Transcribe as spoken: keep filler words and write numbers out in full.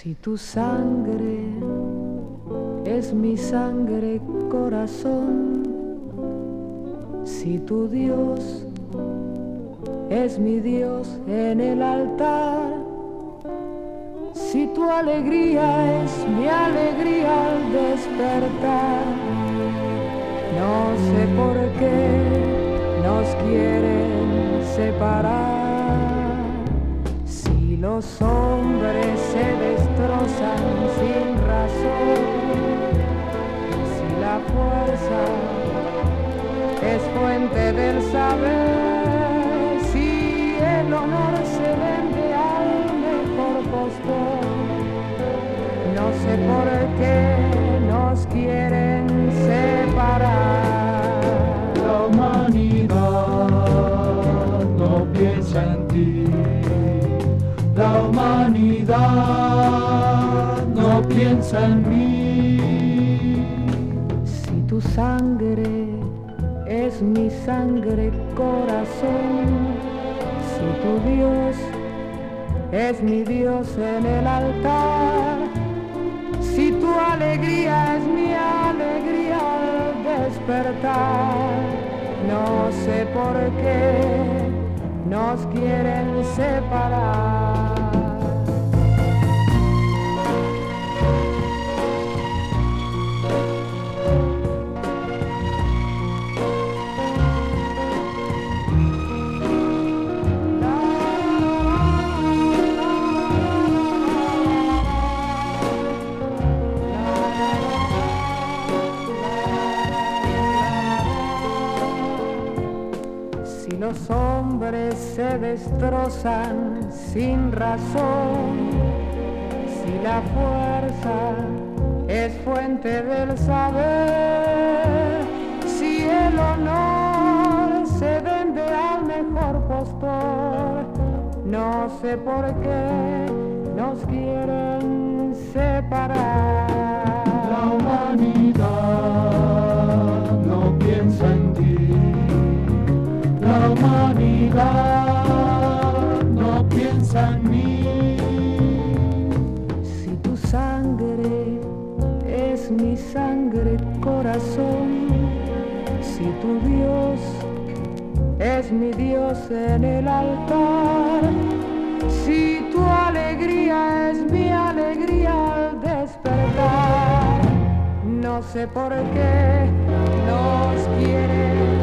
Si tu sangre es mi sangre, corazón, si tu Dios es mi Dios en el altar, si tu alegría es mi alegría al despertar, no sé por qué nos quieren separar. Si los hombres se destrozan sin razón, si la fuerza es fuente del saber, si el honor se vende al mejor postor, no sé por qué nos quieren separar. La humanidad no piensa en ti, la humanidad no piensa en mí. Si tu sangre es mi sangre, corazón, si tu Dios es mi Dios en el altar, si tu alegría es mi alegría al despertar, no sé por qué nos quieren separar. Si los hombres se destrozan sin razón, si la fuerza es fuente del saber, si el honor se vende al mejor postor, no sé por qué nos quieren separar. La humanidad no piensa en ti, la humanidad no piensa en mí. Si tu sangre es mi sangre, corazón, si tu Dios es mi Dios en el altar, si tu alegría es mi alegría al despertar, no sé por qué nos quieren